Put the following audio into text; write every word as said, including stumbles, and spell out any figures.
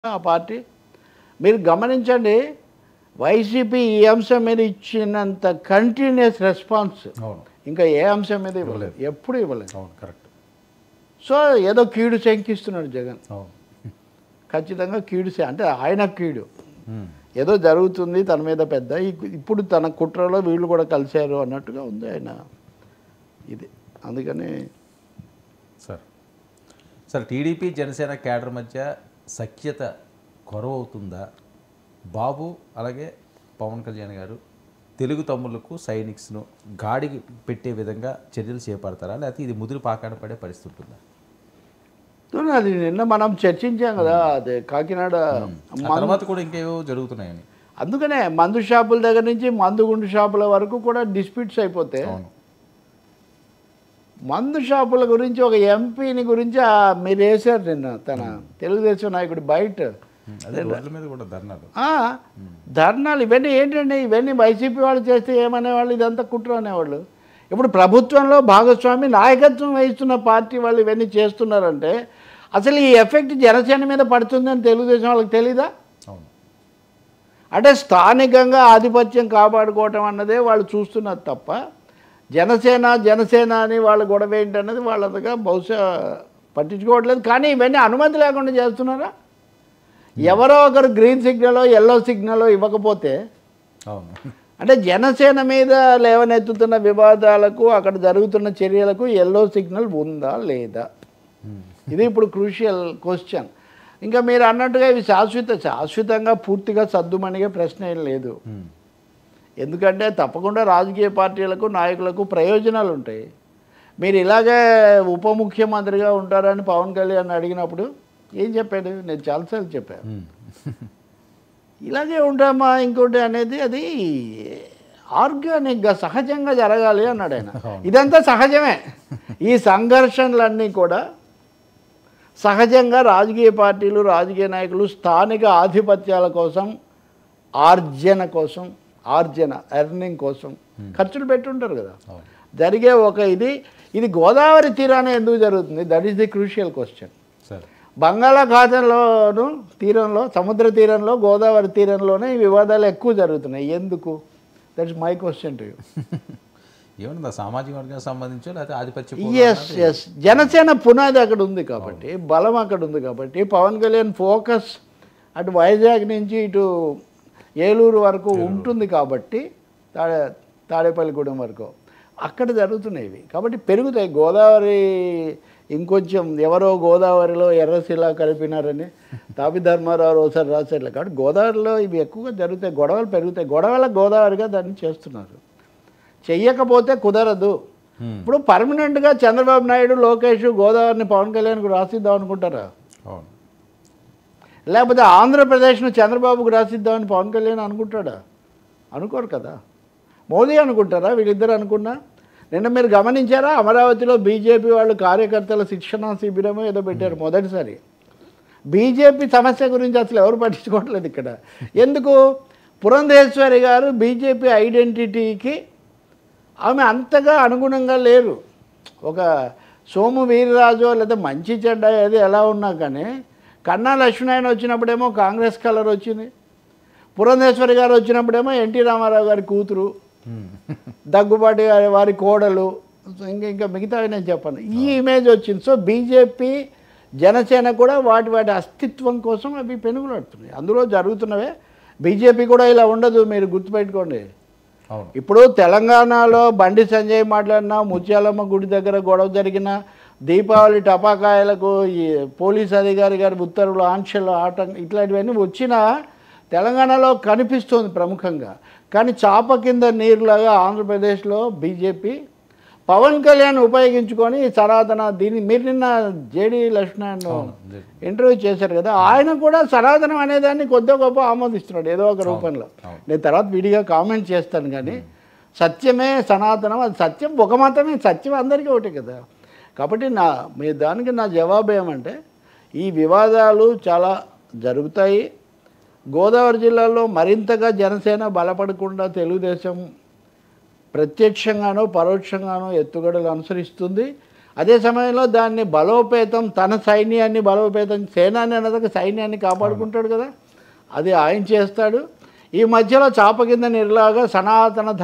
ఆ పార్టీ మీరు గమనించండి. వైసీపీ ఈ అంశం మీద ఇచ్చినంత కంటిన్యూస్ రెస్పాన్స్ ఇంకా ఏ అంశం మీద ఇవ్వలేదు, ఎప్పుడు ఇవ్వలేదు. కరెక్ట్. సో ఏదో కీడు శంకిస్తున్నాడు జగన్. ఖచ్చితంగా కీడు అంటే ఆయన కీడు ఏదో జరుగుతుంది తన మీద పెద్ద, ఇప్పుడు తన కుట్రలో వీళ్ళు కూడా కలిశారు అన్నట్టుగా ఉంది ఆయన ఇది. అందుకని sir sir TDP Janasena cadre మధ్య సఖ్యత కొరవ అవుతుందా? బాబు అలాగే పవన్ కళ్యాణ్ గారు తెలుగు తమ్ముళ్లకు సైనిక్స్ను గాడికి పెట్టే విధంగా చర్యలు చేపడతారా, లేకపోతే ఇది ముదురు పాకాన పడే పరిస్థితి ఉంటుందా? అది నిన్న మనం చర్చించాం కదా, అదే కాకినాడ తర్వాత కూడా ఇంకేవో జరుగుతున్నాయని. అందుకనే మందు షాపుల దగ్గర నుంచి మందు గుండు షాపుల వరకు కూడా డిస్ప్యూట్స్ అయిపోతే, మందు షాపుల గురించి ఒక ఎంపీని గురించి మీరు వేశారు నిన్న తన తెలుగుదేశం నాయకుడు బయట ధర్నాలు. ఇవన్నీ ఏంటండి? ఇవన్నీ వైసీపీ వాళ్ళు చేస్తే ఏమనేవాళ్ళు, ఇదంతా కుట్ర అనేవాళ్ళు. ఇప్పుడు ప్రభుత్వంలో భాగస్వామి నాయకత్వం వహిస్తున్న పార్టీ వాళ్ళు ఇవన్నీ చేస్తున్నారంటే అసలు ఈ ఎఫెక్ట్ జనసేన మీద పడుతుందని తెలుగుదేశం వాళ్ళకి తెలీదా? అంటే స్థానికంగా ఆధిపత్యం కాపాడుకోవటం అన్నదే వాళ్ళు చూస్తున్నారు తప్ప జనసేన జనసేన అని వాళ్ళ గొడవ ఏంటన్నది వాళ్ళంతగా బహుశా పట్టించుకోవట్లేదు. కానీ ఇవన్నీ అనుమతి లేకుండా చేస్తున్నారా? ఎవరో ఒకరు గ్రీన్ సిగ్నలో ఎల్లో సిగ్నలో ఇవ్వకపోతే, అంటే జనసేన మీద లేవనెత్తుతున్న వివాదాలకు అక్కడ జరుగుతున్న చర్యలకు ఎల్లో సిగ్నల్ ఉందా లేదా, ఇది ఇప్పుడు క్రూషియల్ క్వశ్చన్. ఇంకా మీరు అన్నట్టుగా ఇవి శాశ్వత శాశ్వతంగా పూర్తిగా సద్దుమణిగే ప్రశ్న ఏం లేదు. ఎందుకంటే తప్పకుండా రాజకీయ పార్టీలకు నాయకులకు ప్రయోజనాలు ఉంటాయి. మీరు ఇలాగే ఉప ముఖ్యమంత్రిగా ఉంటారని పవన్ కళ్యాణ్ అడిగినప్పుడు ఏం చెప్పాడు? నేను చాలాసార్లు చెప్పాను, ఇలాగే ఉంటామా ఇంకోటి అనేది అది ఆర్గానిక్గా సహజంగా జరగాలి అన్నాడు ఆయన. ఇదంతా సహజమే. ఈ సంఘర్షణలన్నీ కూడా సహజంగా రాజకీయ పార్టీలు రాజకీయ నాయకులు స్థానిక ఆధిపత్యాల కోసం, ఆర్జన కోసం, ఆర్జన ఎర్నింగ్ కోసం ఖర్చులు పెట్టుంటారు కదా, జరిగే ఒక ఇది ఇది గోదావరి తీరాన ఎందుకు జరుగుతుంది? That is the crucial question. బంగాళాఖాతంలోను తీరంలో సముద్ర తీరంలో గోదావరి తీరంలోనే ఈ వివాదాలు ఎక్కువ జరుగుతున్నాయి. ఎందుకు? That is my question to you. ఏమన్నా సామాజిక వర్గానికి సంబంధించి లేకపోతే ఆధిపత్యం? ఎస్ ఎస్ జనసేన పునాది అక్కడ ఉంది కాబట్టి, బలం అక్కడ ఉంది కాబట్టి, పవన్ కళ్యాణ్ ఫోకస్ అటు వైజాగ్ నుంచి ఇటు ఏలూరు వరకు ఉంటుంది కాబట్టి, తాడే తాడేపల్లిగూడెం వరకు అక్కడ జరుగుతున్నాయి ఇవి. కాబట్టి పెరుగుతాయి. గోదావరి ఇంకొంచెం ఎవరో గోదావరిలో ఎర్రశిలా కలిపినారని తాపి ధర్మారావు ఒకసారి రాసేట్లే. కాబట్టి గోదావరిలో ఇవి ఎక్కువగా జరుగుతాయి, గొడవలు పెరుగుతాయి. గొడవల గోదావరిగా దాన్ని చేస్తున్నారు. చెయ్యకపోతే కుదరదు. ఇప్పుడు పర్మనెంట్గా చంద్రబాబు నాయుడు లోకేష్ గోదావరిని పవన్ కళ్యాణ్కు రాసిద్దాం అనుకుంటారా? లేకపోతే ఆంధ్రప్రదేశ్ను చంద్రబాబుకు రాసిద్దామని పవన్ కళ్యాణ్ అనుకుంటాడా? అనుకోరు కదా. మోదీ అనుకుంటారా? వీళ్ళిద్దరు అనుకున్నా. నిన్న మీరు గమనించారా? అమరావతిలో బీజేపీ వాళ్ళు కార్యకర్తల శిక్షణ శిబిరం ఏదో పెట్టారు మొదటిసారి. బీజేపీ సమస్య గురించి అసలు ఎవరు పట్టించుకోవట్లేదు ఇక్కడ. ఎందుకు? పురంధేశ్వరి గారు బీజేపీ ఐడెంటిటీకి ఆమె అంతగా అనుగుణంగా లేరు. ఒక సోము వీర్రాజు లేదా మంచి చెడ్డ ఏది ఎలా ఉన్నా కానీ, కన్నా లక్ష్మీనారాయణ వచ్చినప్పుడేమో కాంగ్రెస్ కలర్ వచ్చింది, పురంధేశ్వరి గారు వచ్చినప్పుడేమో ఎన్టీ రామారావు గారి కూతురు, దగ్గుబాటి గారి వారి కోడలు, ఇంకా ఇంకా మిగతావి నేను చెప్పను, ఈ ఇమేజ్ వచ్చింది. సో బీజేపీ జనసేన కూడా వాటి వాటి అస్తిత్వం కోసం అవి పెనుగులాడుతున్నాయి. అందులో జరుగుతున్నవే. బీజేపీ కూడా ఇలా ఉండదు, మీరు గుర్తుపెట్టుకోండి. ఇప్పుడు తెలంగాణలో బండి సంజయ్ మాట్లాడినా, ముత్యాలమ్మ గుడి దగ్గర గొడవ జరిగిన, దీపావళి టపాకాయలకు ఈ పోలీస్ అధికారి గారి ఉత్తర్వులు ఆంక్షలు ఆటంకం ఇట్లాంటివన్నీ వచ్చినా తెలంగాణలో కనిపిస్తుంది ప్రముఖంగా. కానీ చాప కింద నీరులాగా ఆంధ్రప్రదేశ్లో బీజేపీ పవన్ కళ్యాణ్ ఉపయోగించుకొని సనాతన దీన్ని మీరు నిన్న జేడీ లక్ష్మణ్ ఇంటర్వ్యూ చేశారు కదా, ఆయన కూడా సనాతనం అనేదాన్ని కొద్దిగా గొప్ప ఆమోదిస్తున్నాడు ఏదో ఒక రూపంలో. నేను తర్వాత విడిగా కామెంట్ చేస్తాను. కానీ సత్యమే సనాతనం, అది సత్యం ఒక మతమే, సత్యం అందరికీ ఒకటే కదా. కాబట్టి నా మీ దానికి నా జవాబు ఏమంటే, ఈ వివాదాలు చాలా జరుగుతాయి. గోదావరి జిల్లాలో మరింతగా జనసేన బలపడకుండా తెలుగుదేశం ప్రత్యక్షంగానో పరోక్షంగానో ఎత్తుగడలు అనుసరిస్తుంది. అదే సమయంలో దాన్ని బలోపేతం తన సైన్యాన్ని బలోపేతం సేనాని అన్నదాక సైన్యాన్ని కాపాడుకుంటాడు కదా, అది ఆయన చేస్తాడు. ఈ మధ్యలో చాప కింద నిర్లాగా సనాతన